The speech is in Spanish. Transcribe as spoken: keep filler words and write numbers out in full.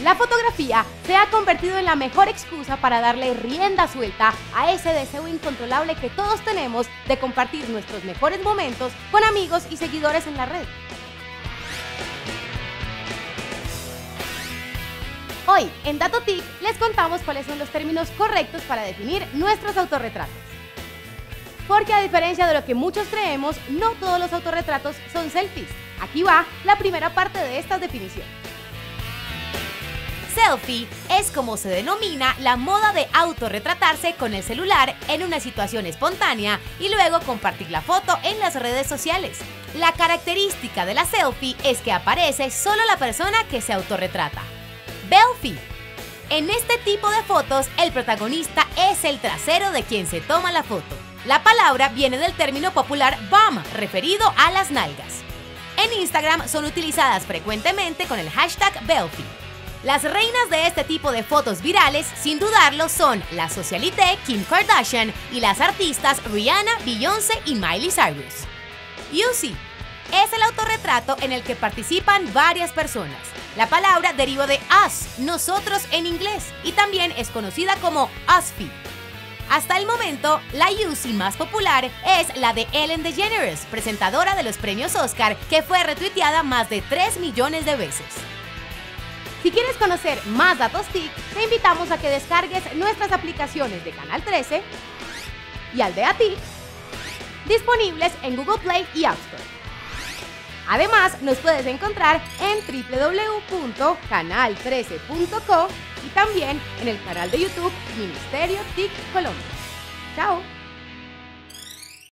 La fotografía se ha convertido en la mejor excusa para darle rienda suelta a ese deseo incontrolable que todos tenemos de compartir nuestros mejores momentos con amigos y seguidores en la red. Hoy, en DatoTik, les contamos cuáles son los términos correctos para definir nuestros autorretratos. Porque a diferencia de lo que muchos creemos, no todos los autorretratos son selfies. Aquí va la primera parte de esta definición. Selfie es como se denomina la moda de autorretratarse con el celular en una situación espontánea y luego compartir la foto en las redes sociales. La característica de la selfie es que aparece solo la persona que se autorretrata. Belfie. En este tipo de fotos, el protagonista es el trasero de quien se toma la foto. La palabra viene del término popular bum, referido a las nalgas. En Instagram son utilizadas frecuentemente con el hashtag Belfie. Las reinas de este tipo de fotos virales, sin dudarlo, son la socialité Kim Kardashian y las artistas Rihanna, Beyoncé y Miley Cyrus. Yusi es el autorretrato en el que participan varias personas. La palabra deriva de us, nosotros en inglés, y también es conocida como Usfie. Hasta el momento, la Yusi más popular es la de Ellen DeGeneres, presentadora de los premios Oscar, que fue retuiteada más de tres millones de veces. Si quieres conocer más datos TIC, te invitamos a que descargues nuestras aplicaciones de Canal trece y Aldea TIC, disponibles en Google Play y App Store. Además, nos puedes encontrar en w w w punto canal trece punto co y también en el canal de YouTube Ministerio TIC Colombia. ¡Chao!